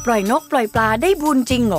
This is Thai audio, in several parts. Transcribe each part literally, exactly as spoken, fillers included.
ปล่อยนกปล่อยปลาได้บุญจริงเหร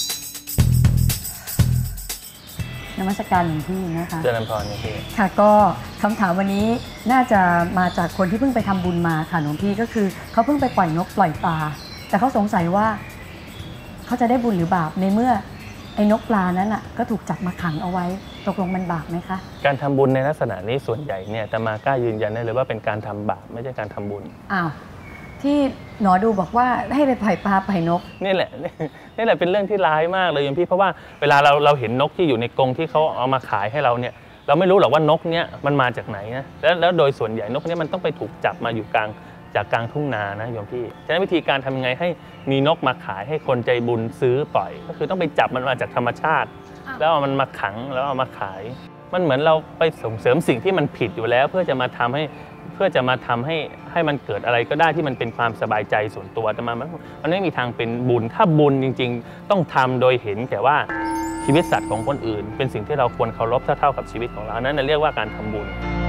อนมัสการหลวงพี่นะคะเจริญพรหลวงพี่ค่ะก็คำถามวันนี้น่าจะมาจากคนที่เพิ่งไปทำบุญมาค่ะหลวงพี่ก็คือเขาเพิ่งไปปล่อยนกปล่อยปลาแต่เขาสงสัยว่าเขาจะได้บุญหรือบาปในเมื่อไอ้นกปลานั้นอ่ะก็ถูกจับมาขังเอาไว้ตกลงมันบาปไหมคะการทำบุญในลักษณะนี้ส่วนใหญ่เนี่ยแต่มากล้ายืนยันได้เลยว่าเป็นการทำบาปไม่ใช่การทำบุญอ้าวที่หนอดูบอกว่าให้ไปปล่อยปลาปล่อยนกนี่แหละนี่แหละเป็นเรื่องที่ร้ายมากเลยโยมพี่เพราะว่าเวลาเราเราเห็นนกที่อยู่ในกรงที่เขาเอามาขายให้เราเนี่ยเราไม่รู้หรอกว่านกเนี้ยมันมาจากไหนนะแล้วแล้วโดยส่วนใหญ่นกเนี้ยมันต้องไปถูกจับมาอยู่กลางจากกลางทุ่งนานะโยมพี่ฉะนั้นวิธีการทำยังไงให้มีนกมาขายให้คนใจบุญซื้อปล่อยก็คือต้องไปจับมันมาจากธรรมชาติแล้วเอามันมาขังแล้วเอามาขายมันเหมือนเราไปส่งเสริมสิ่งที่มันผิดอยู่แล้วเพื่อจะมาทำให้เพื่อจะมาทำให้ให้มันเกิดอะไรก็ได้ที่มันเป็นความสบายใจส่วนตัวแต่มันมันไม่มีทางเป็นบุญถ้าบุญจริงๆต้องทำโดยเห็นแก่ว่าชีวิตสัตว์ของคนอื่นเป็นสิ่งที่เราควรเคารพเท่าๆกับชีวิตของเรานั้นเรียกว่าการทำบุญ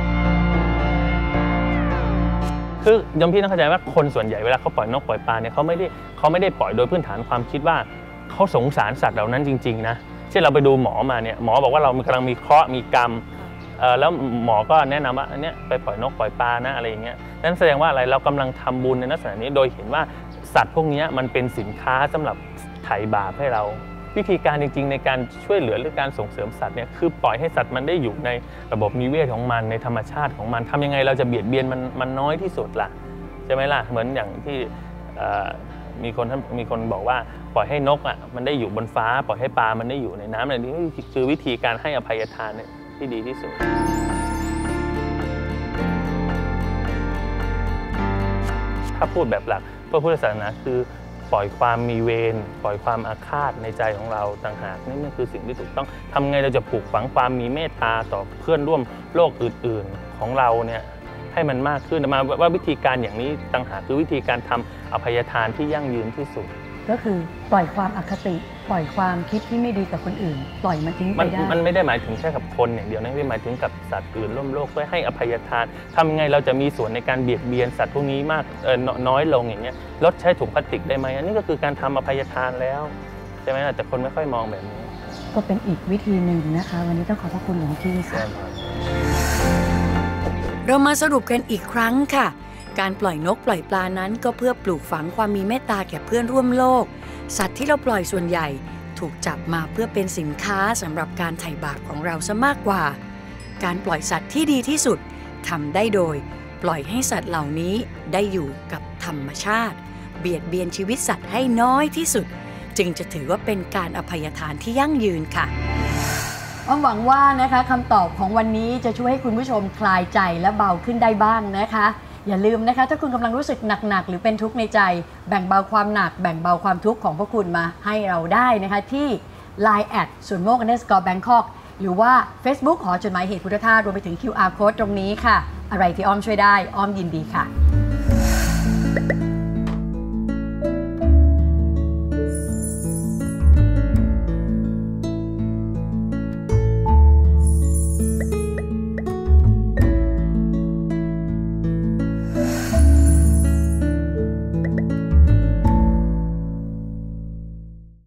คือยมพี่ต้องเข้าใจว่าคนส่วนใหญ่เวลาเขาปล่อยนกปล่อยปลาเนี่ยเขาไม่ได้เขาไม่ได้ปล่อยโดยพื้นฐานความคิดว่าเขาสงสารสัตว์เหล่านั้นจริงๆนะเช่นเราไปดูหมอมาเนี่ยหมอบอกว่าเรากำลังมีเคราะห์มีกรรมแล้วหมอก็แนะนำว่าอันนี้ไปปล่อยนกปล่อยปลานะอะไรอย่างเงี้ยนั่นแสดงว่าอะไรเรากำลังทำบุญในลักษณะนี้โดยเห็นว่าสัตว์พวกนี้มันเป็นสินค้าสำหรับไถ่บาปให้เราวิธีการจริงๆในการช่วยเหลือหรือการส่งเสริมสัตว์เนี่ยคือปล่อยให้สัตว์มันได้อยู่ในระบบนิเวศของมันในธรรมชาติของมันทำยังไงเราจะเบียดเบียนมันมันน้อยที่สุดล่ะใช่ไหมล่ะเหมือนอย่างที่มีคนมีคนบอกว่าปล่อยให้นกอ่ะมันได้อยู่บนฟ้าปล่อยให้ปลามันได้อยู่ในน้ำอะไรนี้คือวิธีการให้อภัยทานเนี่ยที่ดีที่สุดถ้าพูดแบบหลักพระพุทธศาสนาคือปล่อยความมีเวรปล่อยความอาฆาตในใจของเราต่างหากนี่คือสิ่งที่ถูกต้องทำไงเราจะปลูกฝังความมีเมตตาต่อเพื่อนร่วมโลกอื่นๆของเราเนี่ยให้มันมากขึ้นมาว่าวิธีการอย่างนี้ต่างหากคือวิธีการทำอภัยทานที่ยั่งยืนที่สุดก็คือปล่อยความอคติปล่อยความคิดที่ไม่ดีกับคนอื่นปล่อยมันทิ้งไปได้มันไม่ได้หมายถึงแค่กับคนอย่างเดียวนะไม่หมายถึงกับสัตว์อื่นร่วมโลกเพื่อให้อภัยทานทำไงเราจะมีส่วนในการเบียดเบียนสัตว์พวกนี้มากเออน้อยลงอย่างเงี้ยลดใช้ถุงพลาสติกได้ไหมอันนี้ก็คือการทำอภัยทานแล้วใช่ไหมแต่คนไม่ค่อยมองแบบนี้ก็เป็นอีกวิธีหนึ่งนะคะวันนี้ต้องขอบพระคุณหลวงพี่ค่ะเรามาสรุปกันอีกครั้งค่ะการปล่อยนกปล่อยปลานั้นก็เพื่อปลูกฝังความมีเมตตาแก่เพื่อนร่วมโลกสัตว์ที่เราปล่อยส่วนใหญ่ถูกจับมาเพื่อเป็นสินค้าสำหรับการไถ่บาปของเราซะมากกว่าการปล่อยสัตว์ที่ดีที่สุดทำได้โดยปล่อยให้สัตว์เหล่านี้ได้อยู่กับธรรมชาติเบียดเบียนชีวิตสัตว์ให้น้อยที่สุดจึงจะถือว่าเป็นการอภัยทานที่ยั่งยืนค่ะอ้อมหวังว่านะคะคำตอบของวันนี้จะช่วยให้คุณผู้ชมคลายใจและเบาขึ้นได้บ้างนะคะอย่าลืมนะคะถ้าคุณกำลังรู้สึกหนักๆหรือเป็นทุกข์ในใจแบ่งเบาความหนักแบ่งเบาความทุกข์ของพวกคุณมาให้เราได้นะคะที่ ไลน์ แอทส่วนโมก อันเดอร์สกอร์ แบงคอก หรือว่า Facebook หอจดหมายเหตุพุทธทาสรวมไปถึง คิว อาร์ Code ตรงนี้ค่ะอะไรที่อ้อมช่วยได้อ้อมยินดีค่ะ